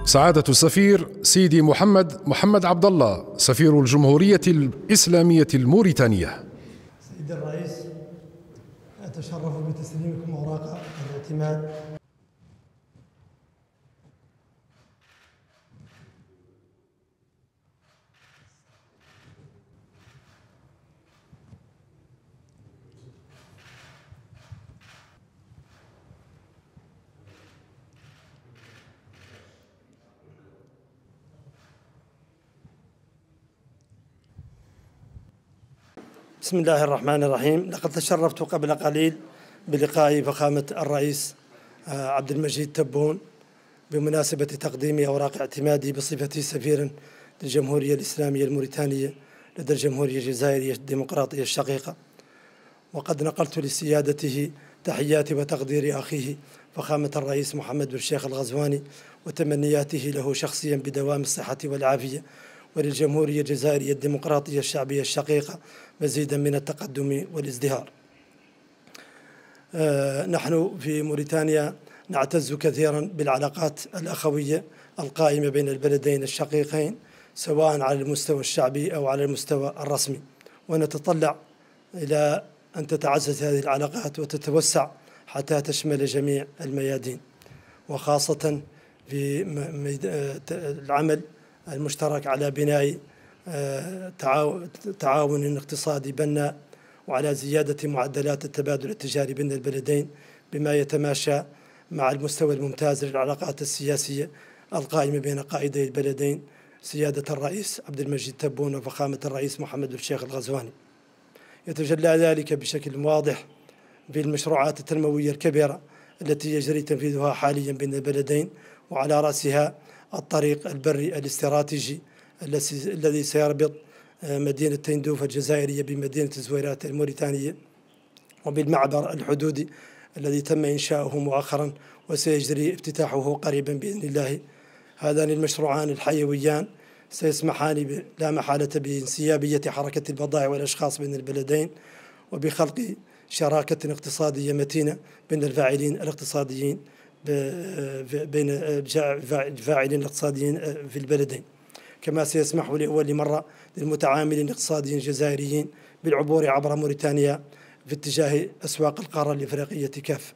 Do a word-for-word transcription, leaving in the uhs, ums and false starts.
سعادة السفير سيدي محمد محمد عبد الله سفير الجمهورية الإسلامية الموريتانية. سيدي الرئيس، أتشرف بتسليمكم أوراق الاعتماد بسم الله الرحمن الرحيم. لقد تشرفت قبل قليل بلقاء فخامة الرئيس عبد المجيد تبون بمناسبة تقديم أوراق اعتمادي بصفتي سفيرا للجمهورية الإسلامية الموريتانية لدى الجمهورية الجزائرية الديمقراطية الشقيقة، وقد نقلت لسيادته تحياتي وتقدير أخيه فخامة الرئيس محمد بن الشيخ الغزواني وتمنياته له شخصيا بدوام الصحة والعافية، وللجمهورية الجزائرية الديمقراطية الشعبية الشقيقة مزيدا من التقدم والازدهار. آه نحن في موريتانيا نعتز كثيرا بالعلاقات الأخوية القائمة بين البلدين الشقيقين، سواء على المستوى الشعبي أو على المستوى الرسمي، ونتطلع إلى أن تتعزز هذه العلاقات وتتوسع حتى تشمل جميع الميادين، وخاصة في العمل المشترك على بناء تعاون اقتصادي بناء، وعلى زيادة معدلات التبادل التجاري بين البلدين بما يتماشى مع المستوى الممتاز للعلاقات السياسية القائمة بين قائدي البلدين سيادة الرئيس عبد المجيد تبون وفخامة الرئيس محمد بن الشيخ الغزواني. يتجلى ذلك بشكل واضح في المشروعات التنموية الكبيرة التي يجري تنفيذها حاليا بين البلدين، وعلى رأسها الطريق البري الاستراتيجي الذي سيربط مدينة تندوف الجزائرية بمدينة الزويرات الموريتانية، وبالمعبر الحدودي الذي تم إنشاؤه مؤخرا وسيجري افتتاحه قريبا بإذن الله. هذان المشروعان الحيويان سيسمحان لا محالة بانسيابية حركة البضائع والأشخاص بين البلدين، وبخلق شراكة اقتصادية متينة بين الفاعلين الاقتصاديين بين الفاعلين الاقتصاديين في البلدين، كما سيسمح لأول مرة للمتعاملين الاقتصاديين الجزائريين بالعبور عبر موريتانيا في اتجاه أسواق القارة الإفريقية كافة.